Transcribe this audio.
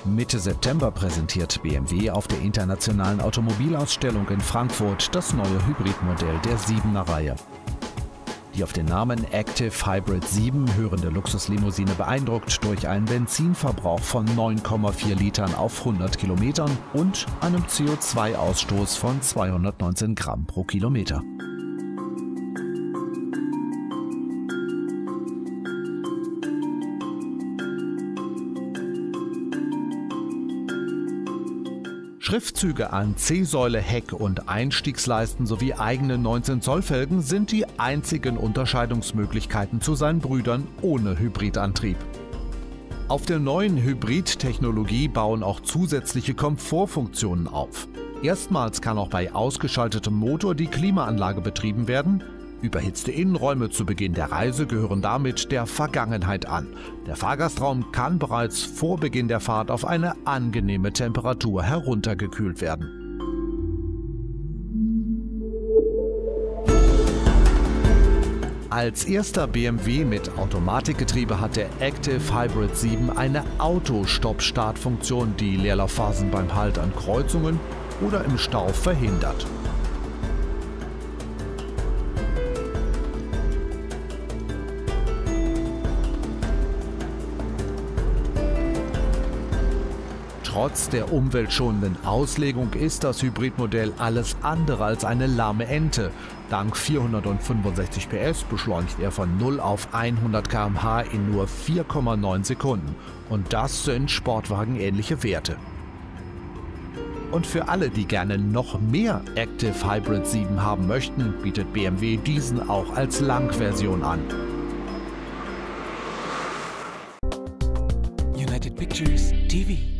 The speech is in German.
Mitte September präsentiert BMW auf der Internationalen Automobilausstellung in Frankfurt das neue Hybridmodell der 7er-Reihe. Die auf den Namen Active Hybrid 7 hörende Luxuslimousine beeindruckt durch einen Benzinverbrauch von 9,4 Litern auf 100 Kilometern und einem CO2-Ausstoß von 219 Gramm pro Kilometer. Schriftzüge an C-Säule, Heck- und Einstiegsleisten sowie eigene 19-Zoll-Felgen sind die einzigen Unterscheidungsmöglichkeiten zu seinen Brüdern ohne Hybridantrieb. Auf der neuen Hybrid-Technologie bauen auch zusätzliche Komfortfunktionen auf. Erstmals kann auch bei ausgeschaltetem Motor die Klimaanlage betrieben werden. Überhitzte Innenräume zu Beginn der Reise gehören damit der Vergangenheit an. Der Fahrgastraum kann bereits vor Beginn der Fahrt auf eine angenehme Temperatur heruntergekühlt werden. Als erster BMW mit Automatikgetriebe hat der Active Hybrid 7 eine Auto-Stopp-Start-Funktion, die Leerlaufphasen beim Halt an Kreuzungen oder im Stau verhindert. Trotz der umweltschonenden Auslegung ist das Hybridmodell alles andere als eine lahme Ente. Dank 465 PS beschleunigt er von 0 auf 100 km/h in nur 4,9 Sekunden. Und das sind sportwagenähnliche Werte. Und für alle, die gerne noch mehr Active Hybrid 7 haben möchten, bietet BMW diesen auch als Langversion an. United Pictures TV